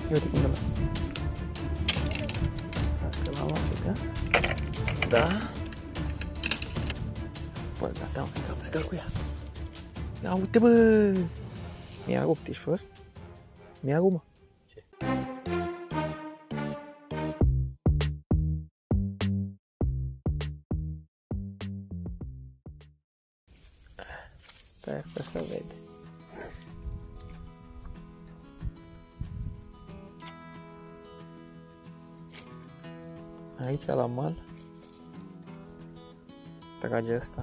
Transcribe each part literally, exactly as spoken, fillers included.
Ia uite cum dăm asta. Dacă l-am aplicat. Da. Bă, gata, am plecat, plecat cu ea. Ia uite, bă! Mi-a rupt, ești prost? Mi-a rupt, mă. Ce? Sper că se vede. Aici la mal trage asta.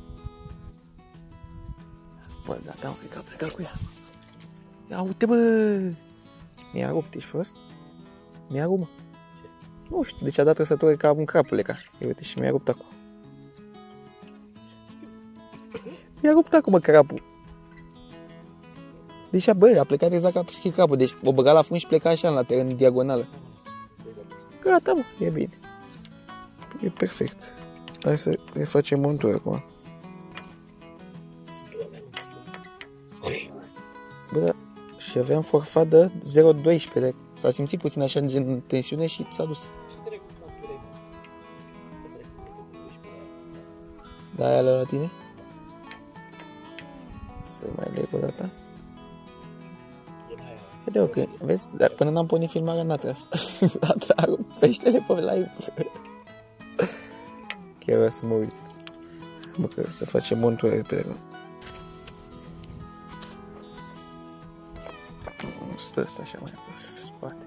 Bă, gata, am plecat, plecat cu ea. Ia uite, bă! Mi-a rupt, ești prost? Mi-a rupt, mă. Ce? Nu știu, deci a dat trăsătură ca un crapuleca. Ia uite, și mi-a rupt acum. Mi-a rupt acum, mă, crapul. Deci, bă, a plecat exact ca și crapul. Deci, o băga la fund și pleca așa, la teren, în diagonală. Gata, mă, e bine. E perfect. Hai să refacem un tur acum. Bă, da, și aveam forfat de zero virgulă doisprezece. S-a simțit puțin așa în tensiune și s-a dus. Da, aia la tine? Să mai leg o dată. Uite-o că, vezi, dar până n-am pornit filmarea n-a tras. A rupt peștele pe live. Chiar o să mă uit. Bă, că să facem un tur repede. Stă asta așa mai pe spate.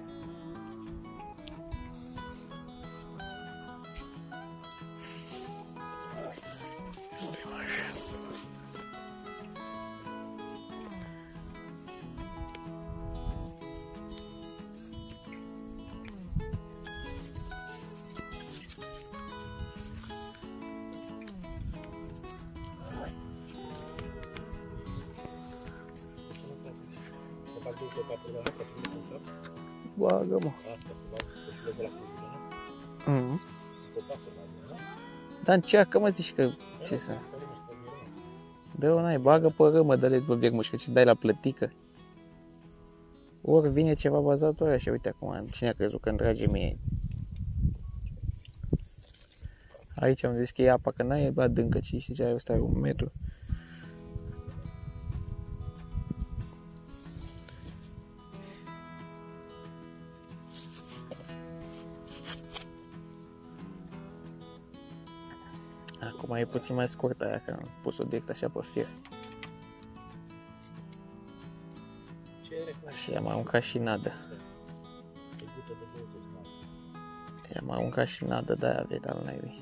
Bagă, mă. Mm. Dar încearcă, mă, zici că... Ce să... Dă-o, n-ai, bagă pe râmă, dă-le după viermuș, că ce dai la plătică. Ori vine ceva bazat, ori așa, uite acum, cine a crezut că îmi trage mie? Aici am zis că e apa, că n-ai adâncă, ci știi ce ai, ăsta are un metru. Acum e puțin mai scurtă aia, că am pus-o direct așa pe fier. Și am aruncat și nadă. I-am aruncat și nadă de aia, vede al naibii.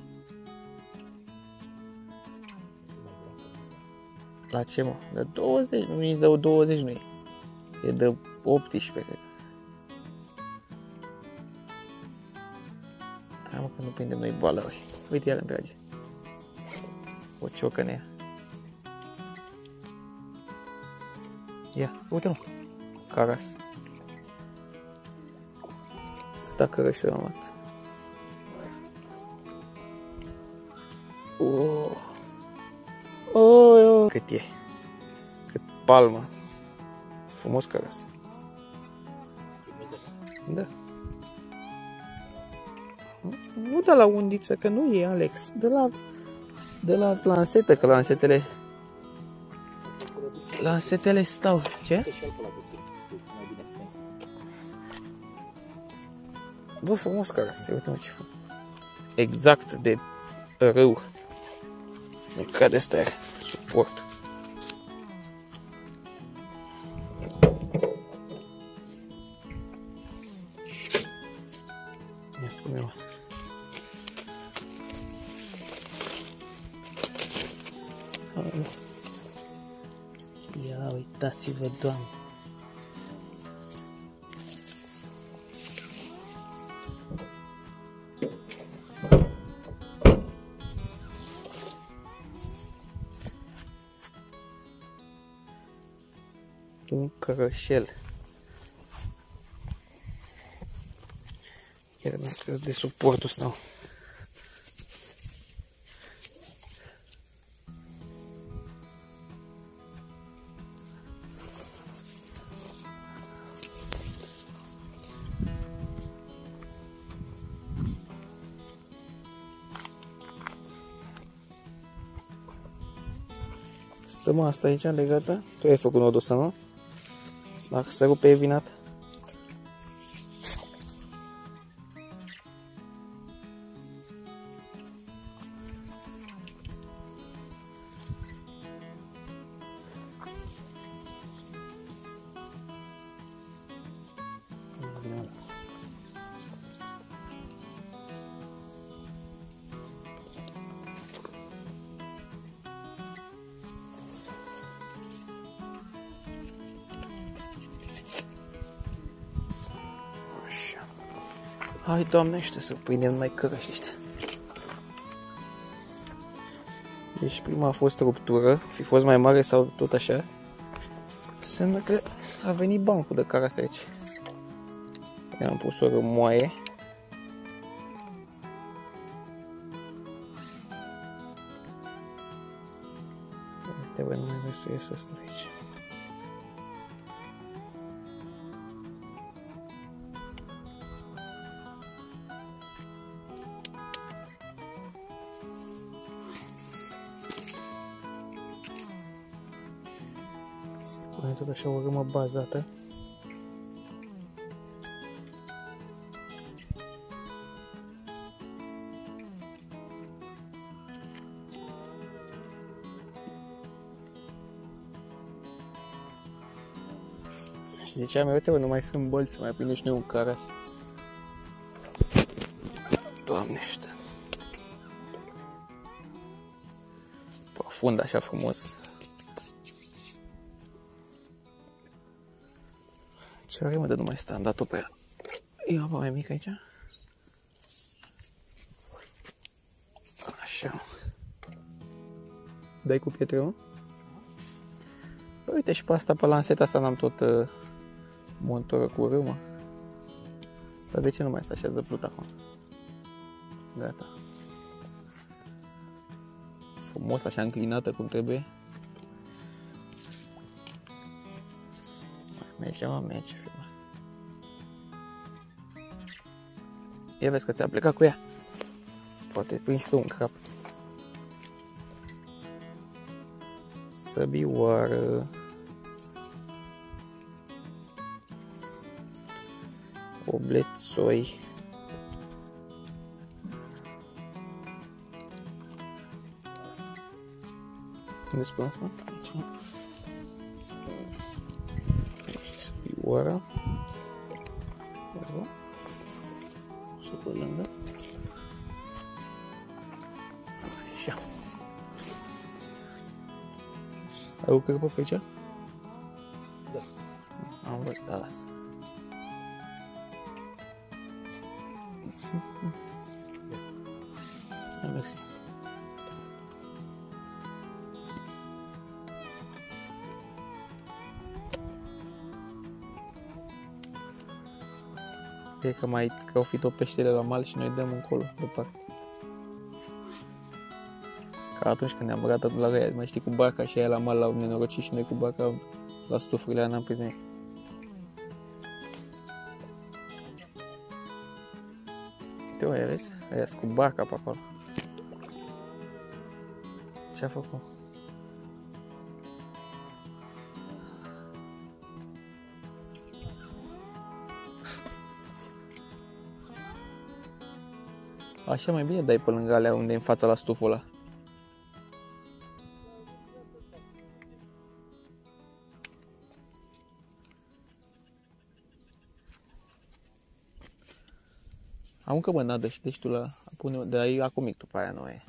La ce, mă? De douăzeci? Nu e de douăzeci, nu e. E de optsprezece, cred. Hai, mă, că nu prindem noi boală, oi. Uite, iar îmi trage. O ciocă în ea. Ia, uite, mă. Caras. Câta cărășuri am luat. Oh. Oh, oh. Cât e? Cât palmă. Frumos căras. Da. Nu de la undiță, că nu e, Alex. De la... De la lansetă, că lansetele... Lansetele stau. Ce? Bă, frumos căras. Uite-mă ce fac. Exact de râu. Nu cade asta e suport. Ia cum e. Ia uitați-vă, Doamne. Un cărășel. Iar nu de suportul ăsta. Stăm asta aici legată. Tu ai făcut nodul ăsta, nu? Dacă se rupe e vinat. Hai, Doamnește, să prindem mai cărăși ăștia. Deci prima a fost ruptură, fi fost mai mare sau tot așa. Înseamnă că a venit bancul de carase aici. I-am pus o rămoaie. Trebuie numai vreau să ies asta de aici. Pune tot așa o râmă bazată. Și ziceam, uite, nu mai sunt bolți, să mai prinde și noi un caras. Doamnește! Profund așa frumos. Ce rimă de nu mai sta, am dat-o pe ea. E o apă mai mică aici. Așa. Dai cu pietre, nu? Uite și pe asta, pe lanseta asta n-am tot uh, montură cu râmă. Dar de ce nu mai se așează pluta acum? Gata. Frumos, așa înclinată cum trebuie. Merge, mă, merge, filmă. Ia vezi că ți-a plecat cu ea. Poate prinzi tu un cap. Săbioară. Oblețoi. Unde spune asta? Aici. Săbioara. Și pe lângă. Așa. Ai o cărpă pe aici? Da. Am văzut, da, las. Mersi. Cred că mai că au fi tot peștele la mal și noi dăm încolo, departe. Ca atunci când ne-am băgat la ea, mai știi, cu barca și aia la mal l-au nenorocit și noi cu barca la stufurile aia n-am prins nimic. Uite, aia vezi? Aia cu barca pe acolo. Ce-a făcut? Așa mai bine dai pe lângă alea unde e în fața la stuful ăla. Am încă mă nadă și deci tu la pune de aici acum mic după aia nu e.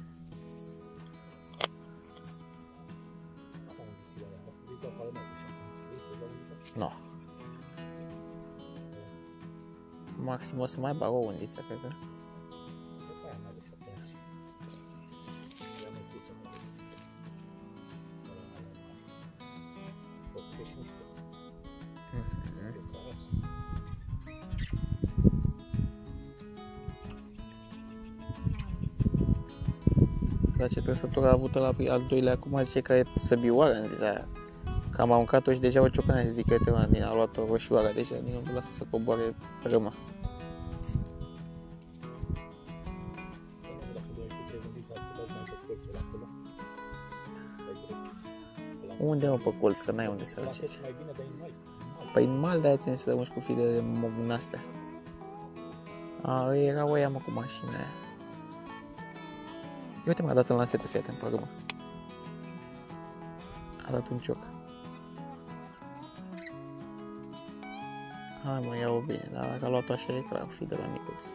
No. Maxim o să mai bag o undiță, cred că. Dar ce trăsătură a avut la al doilea, acum zice că e săbioară în ziua aia. Că am aruncat-o și deja o ciocănea și zic că e din a luat o roșioară deja, din nu lasă să coboare răma. Unde mă pe colț, că n-ai unde să arunci. Păi în mal de-aia ține să arunci cu filele în astea. A, era oia mă cu mașina aia. Eu uite m-a dat în lansetă, fii atent, pe urmă. A dat un cioc. Hai mă, iau bine, dar dacă a luat-o așa e clar, fi de la micuț.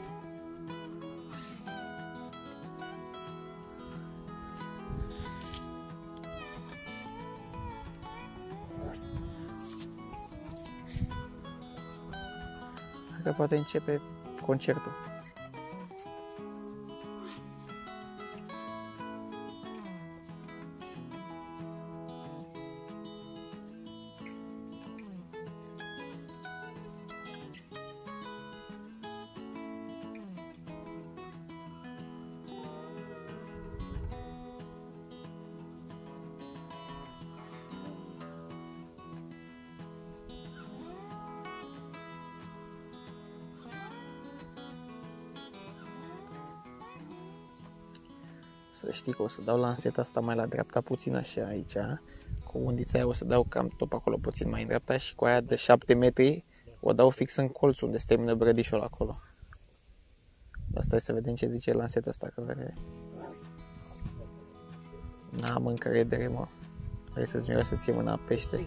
Că poate începe concertul. Să știi că o să dau lanseta asta mai la dreapta puțin așa aici, cu undița aia o să dau cam tot acolo puțin mai în dreapta și cu aia de șapte metri o dau fix în colț unde se termină brădișul acolo. Dar stai să vedem ce zice lanseta asta, că vede. N-am încredere, mă. Vrei să-ți miroase ție mâna pește?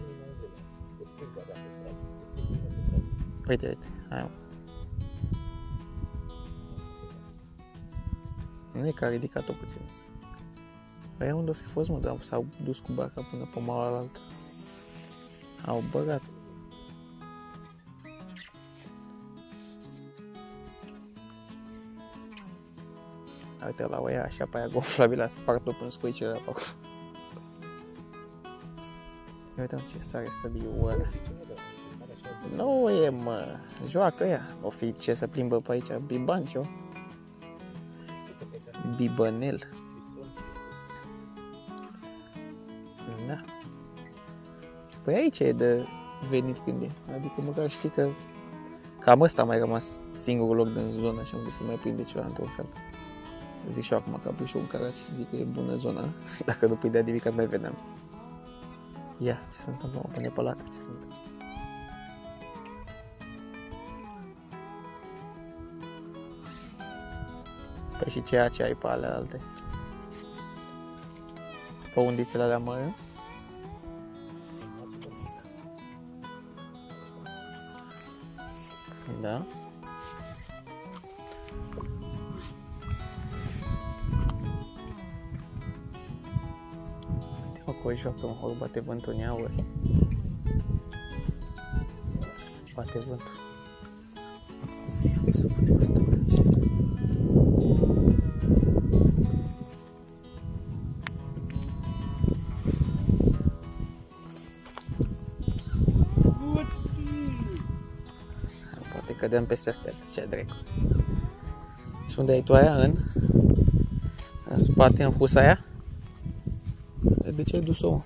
Uite, uite, hai mă. Nu e că a ridicat-o puțin. Păi unde o fi fost, mă, dar s-au dus cu barca până pe mala alaltă. Au băgat. Uite la oia așa pe aia gonflabilă, a spart-o până scoicele pe acolo. Uite ce sare să biuără. Nu e, mă, joacă ea. O fi ce să plimbă pe aici, bibancio. Bibănel. Da. Păi aici e de venit când e. Adică măcar știi că cam ăsta a mai rămas singurul loc din zonă așa unde se mai prinde ceva într-un fel. Zic și eu acum că am pus și un caras și zic că e bună zona. Dacă nu pui de adivicat mai vedeam. Ia, ce se întâmplă, mă, până pe lată, ce se întâmplă. Păi și ceea ce ai pe ale alte? Pe undițele alea mări? Da. Uite mă, că o joacă în hol, bate vântul în ea ori. Bate vântul. Să putem asta aici. Poate cădem peste astea, zicea dracu. Și unde ai tu aia? În? În spate, în husa aia? De ce ai dus-o?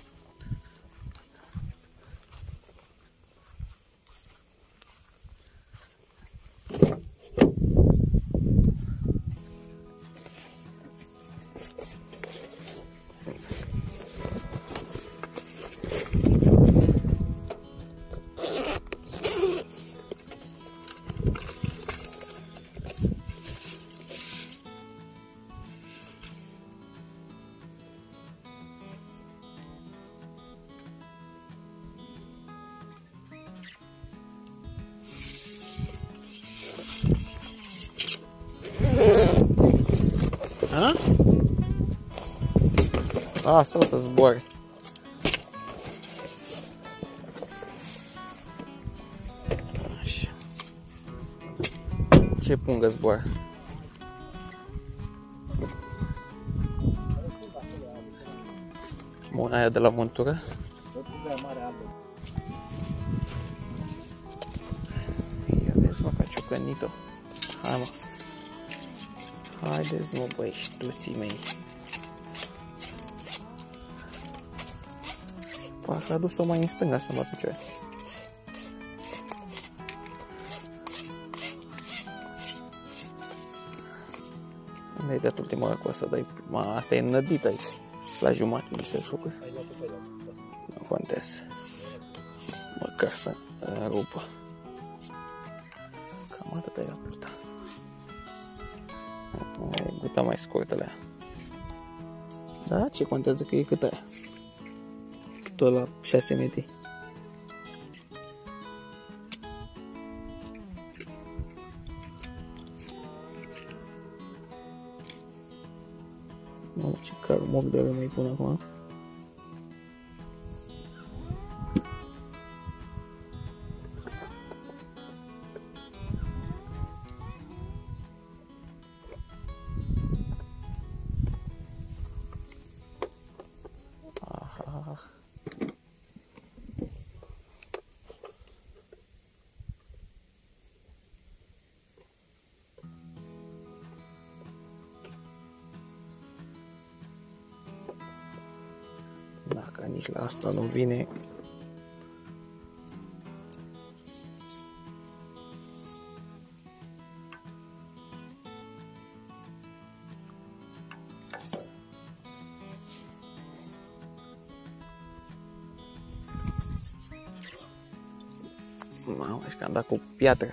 A? Asta o să zboare. Așa. Ce pungă zboară? Bun, aia de la montură. Ia vezi, mă, că a ciucănit-o. Hai, mă. Haideți, mă, băi, ștuții mei. Parcă a dus-o mai în stânga să mă picioare. Unde ai dat ultima oară cu asta? Dai, ma, asta e înădită aici. La jumate, zici că ai făcut. contează. Măcar să rupă. Cam atât e la purta. E guta mai scurtă la ea. Da, ce contează că e cât aia? Tot la șase metri. Mamă, ce car moc de rău mai pun acum. Aha. Dacă nici la asta nu vine, mamă, și că am dat cu piatră.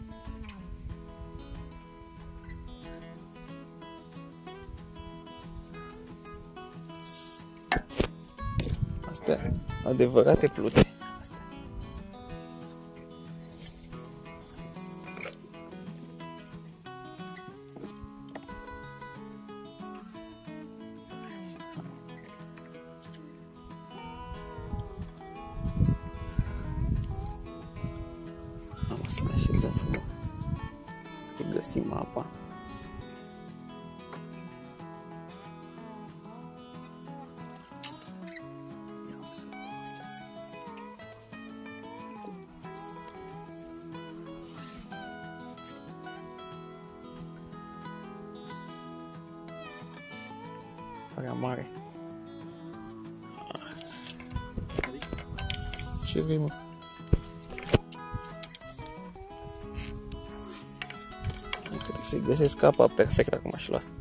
Astea, adevărate plute. Astea. Am să le așezăm frumos. Să găsim apa. Parea mare. Ce vrei, mă? Trebuie să-i găsesc apa perfect acum și la asta.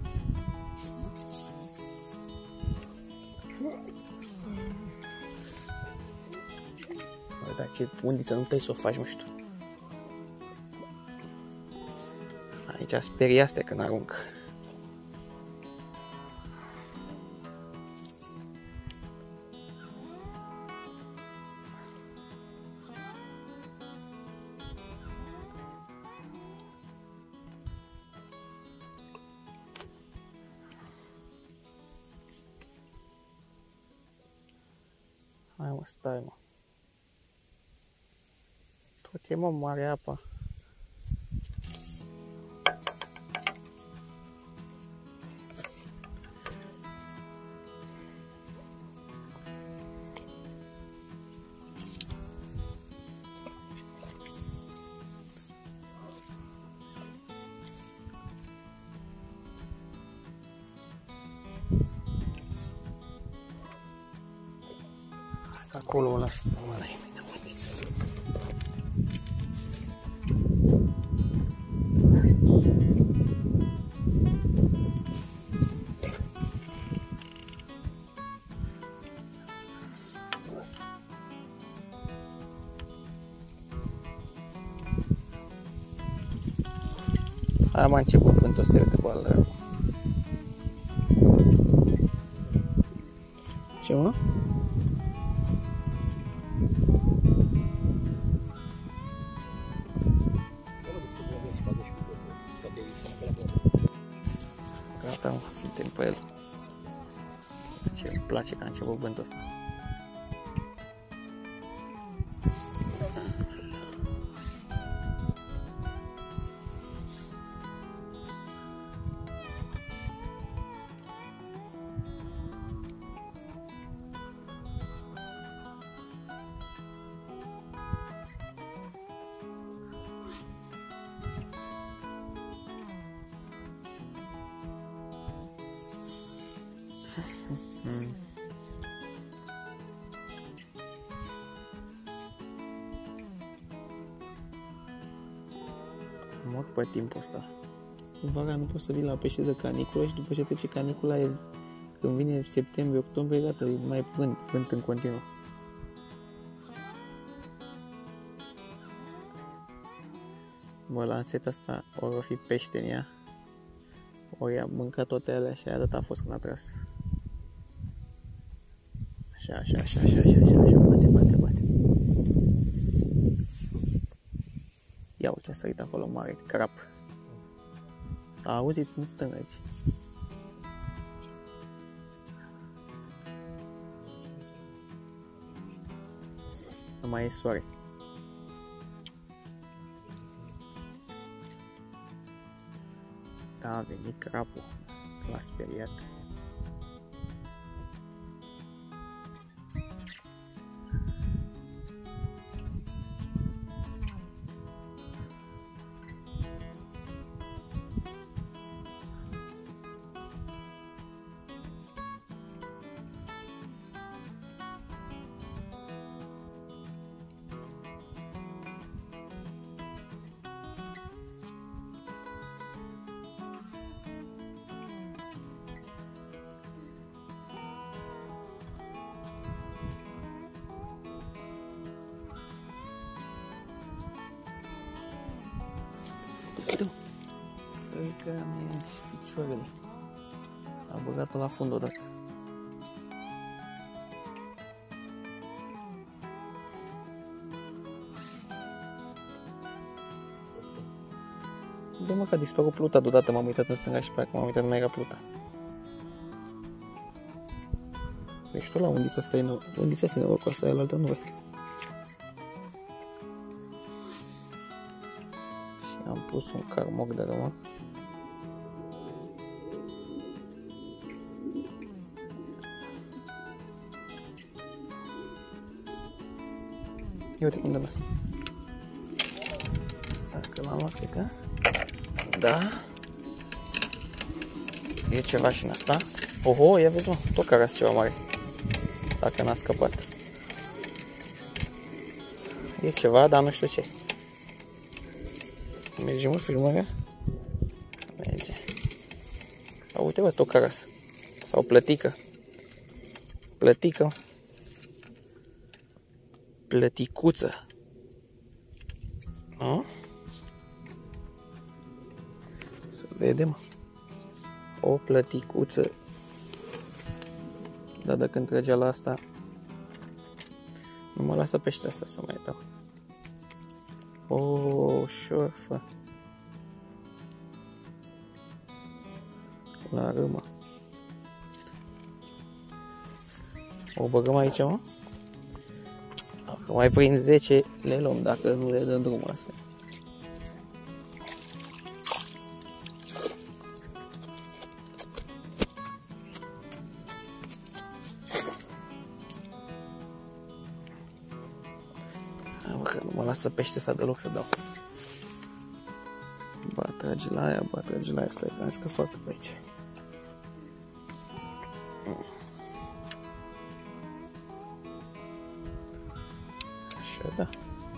Bă, dar ce undiță nu puteai să o faci, nu știu. Aici sperii astea când arunc. Hai mă, stai mă. Tot e mă mare apa. Acolo o las, mă, n-ai mine, mâniță. Aia m-a început vântul ăsta de bală. Ce, mă? Gata, mă, suntem pe el. Ce îmi place că a început vântul ăsta. Mm. Mor pe timpul ăsta. Vara nu poți să vii la pește de caniculă și după ce trece canicula, el, când vine septembrie, octombrie, gata, e mai vânt, vânt în continuu. Mă, la anset asta ori o fi pește în ea, ori a mâncat toate alea și atât a fost când a tras. Așa, așa, așa, așa, așa, așa, așa, bate, bate, bate. Ia uite, a sărit acolo mare, crap. S-a auzit în stânga aici. Nu mai e soare. Da, a venit crapul. L-a speriat. Tu, cred că mi-e și picioarele. A băgat-o la fund odată. Bă, mă, că a dispărut pluta deodată, m-am uitat în stânga și pe aia, m-am uitat, nu mai era pluta. Deci tu la undița asta e, undița asta e norocoasă, aia la altă nu e. Și am pus un carmoc de rămă. Ia uite cum de asta. Dacă l-am luat, cred că... Da. E ceva și în asta. Oho, ia vezi, mă, tot caras ceva mare. Dacă n-a scăpat. E ceva, dar nu știu ce. Merge, mă, filmarea? Merge. A, uite, bă, tot caras. Sau plătică. Plătică. Plăticuță. Nu? Să vedem. O plăticuță. Dar dacă îmi trăgea la asta, nu mă lasă peștea asta să mai dau. O, șorfă. La râmă. O băgăm aici, mă? Dacă mai prind zece, le luăm, dacă nu le dăm drumul asta. Că nu mă lasă pește să deloc să dau. Ba tragi la aia, ba tragi la aia. Stai că am zis că fac pe aici. Așa, da.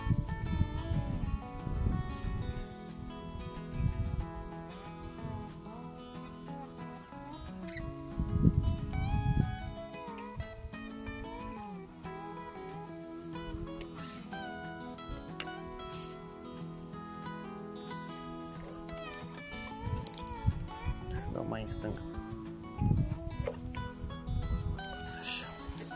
Să dau mai în stânga. Așa.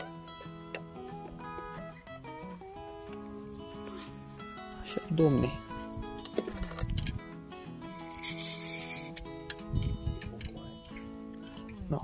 Așa, domne. No.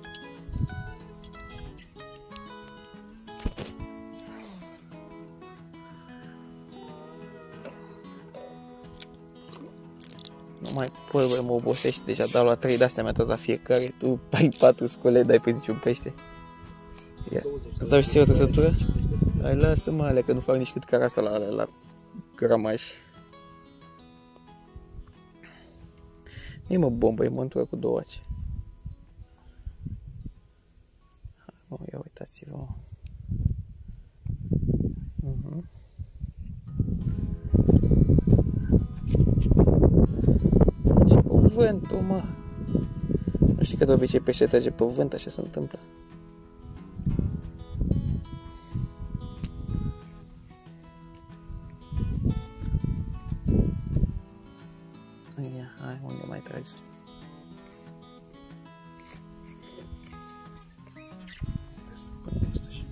Nu mai pot, bă, mă obosești, deja dau la trei de-astea, mi-a dat la fiecare, tu ai patru scole, dai pe niciun pește. Ia, îți dau și ție o trăsătură? Hai, lasă-mă alea, că nu fac nici cât carasa la alea, la gramaj. Nu e, mă, bombă, e montură cu două ace. Hai, mă, ia uitați-vă, mă. Uh-huh. Vântul, mă. Nu știi că de obicei pește trage pe vânt, așa se întâmplă. Hai, unde mai tragi? Să punem asta și...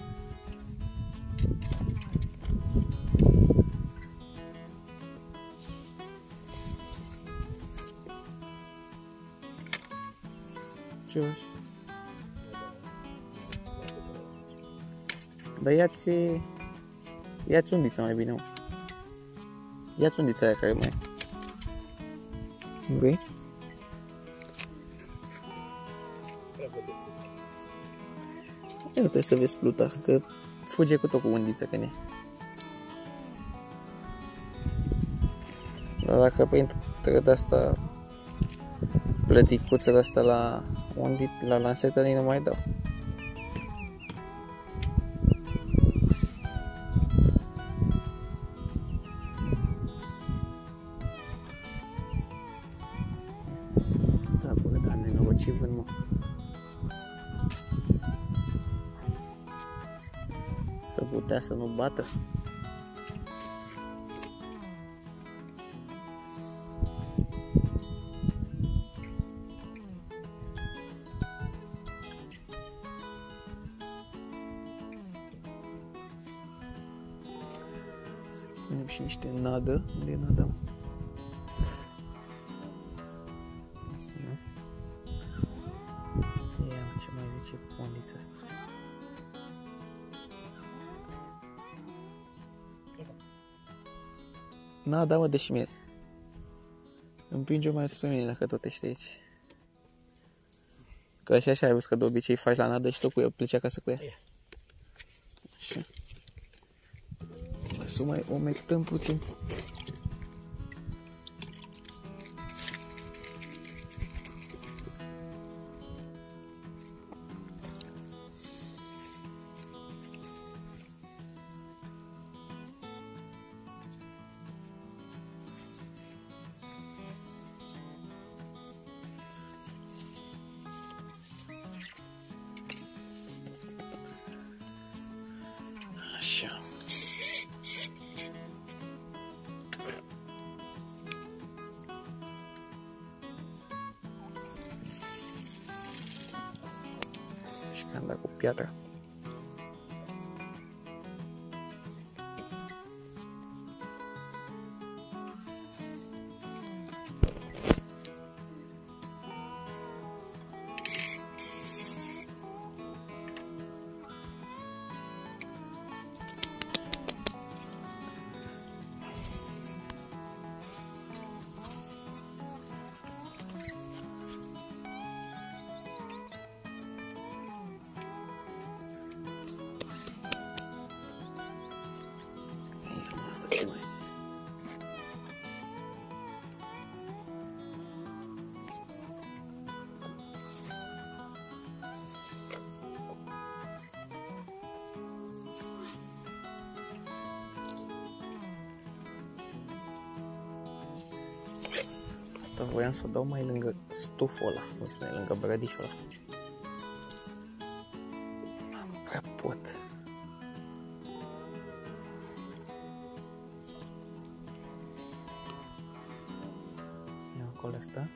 Ce faci? Dar ia-ți... Ia-ți undița mai bine, mă. Ia-ți undița aia care mai e. Nu vrei? Eu trebuie să vezi Plutar, că fuge cu tot cu undița când e. Dar dacă printre de-asta plăticuță de-asta la undit, la lansetă, nici nu mai dau. Stă, bă, dar nenorocit vând, mă. Să putea să nu bată. Să punem și niște nadă. Unde e nada, mă? Ia, mă, ce mai zice undița asta? Nada, mă, deși mie. Împinge-o mai spre mine dacă tot ești aici. Că așa, așa ai văzut că de obicei faci la nadă și tot cu ea, pleci acasă cu ea. Așa. Hai să mai omectăm puțin. Așa. Și că am dat cu piatra. Asta ce mai e? Asta voiam să o dau mai lângă stuful ăla, nu mai lângă brădișul ăla. Nu prea pot. Ia acolo asta.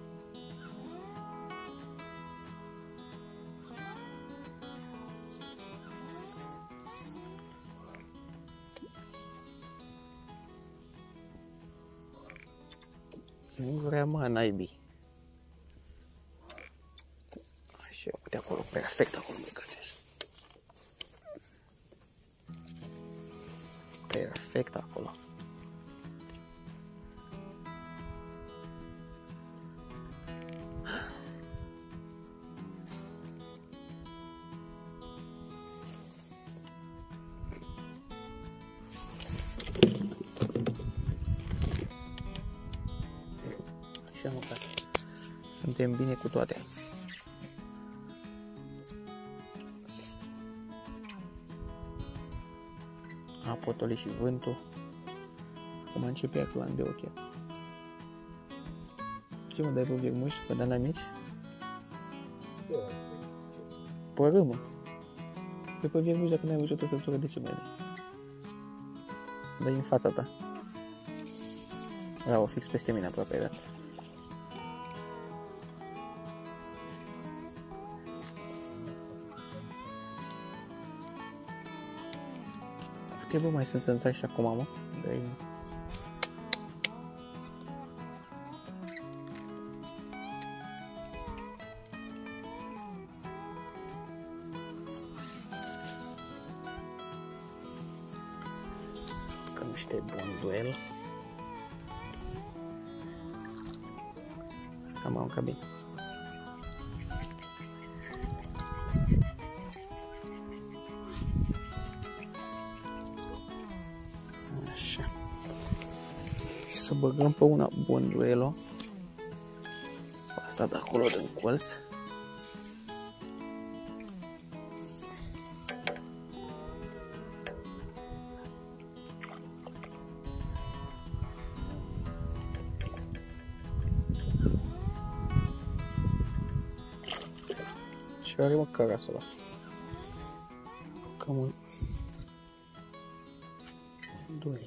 Nu vrea, mă, naibii. Așa, uite acolo, perfect acolo, mă găsești. Perfect acolo. Așa, mă, frate. Suntem bine cu toate. A potolit și vântul. Cum începe a clan de ochi. Ce mă dai pe viermuși, pe dana mici? Pără, mă. Pe pe viermuși, dacă n-ai văzut o trăsătură, de ce mai dai? Dai în fața ta. Bravo, fix peste mine aproape, dat. Uite, bă, mai sunt țânțari și acum, mă. De-ai... Cam niște bonduel. Cam am cabin. Așa. Și să băgăm pe una bonduelo. Asta de acolo din colț. Și are mă carasul ăla. Cam un... doi.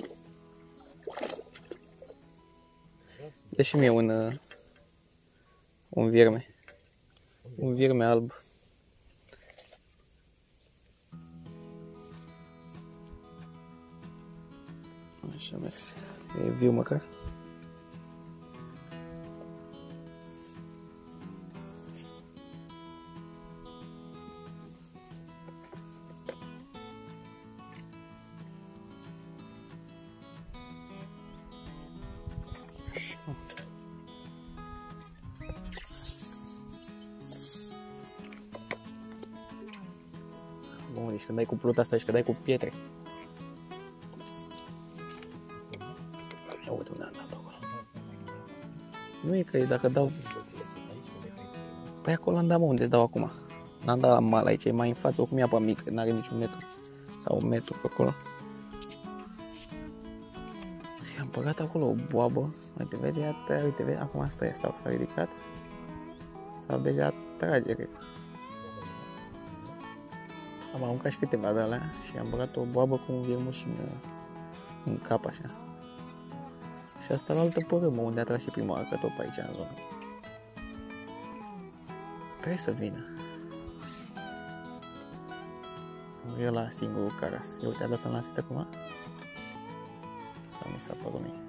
Dă și mie un... Uh, un vierme. Un vierme alb. Așa, mersi. E viu măcar. Bun, deci când dai cu pluta asta și când dai cu pietre. Ia uite unde am dat acolo. Nu e că e dacă dau... Păi acolo am dat, mă, unde dau acum. N-am dat la mal aici, e mai în față, oricum e apa mică, n-are niciun metru. Sau un metru pe acolo. Și am băgat acolo o boabă. Uite, vezi, iată, uite, vezi, acum asta e, sau s-a ridicat. Sau deja trage, cred. Am aruncat și câteva de alea și am băgat o boabă cu un viermuș în, în cap, așa. Și asta la altă părâmă, unde a tras și prima oară, că tot pe aici, în zonă. Trebuie să vină. E ăla singurul caras. Eu uite, a dat în lansit acum? Sau mi s-a părut mie?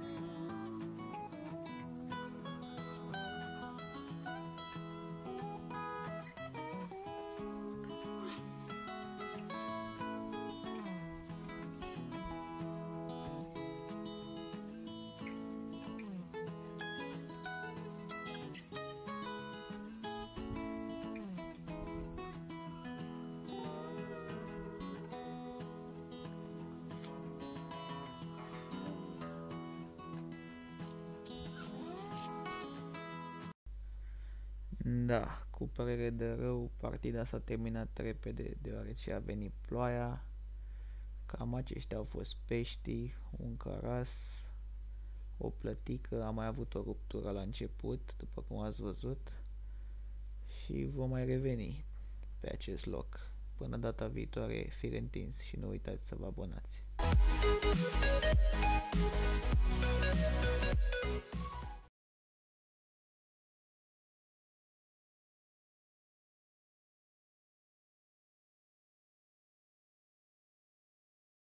Da, cu părere de rău, partida s-a terminat repede deoarece a venit ploaia. Cam aceștia au fost peștii, un caras, o plătică, am mai avut o ruptură la început, după cum ați văzut, și vom mai reveni pe acest loc. Până data viitoare, fiți întins și nu uitați să vă abonați.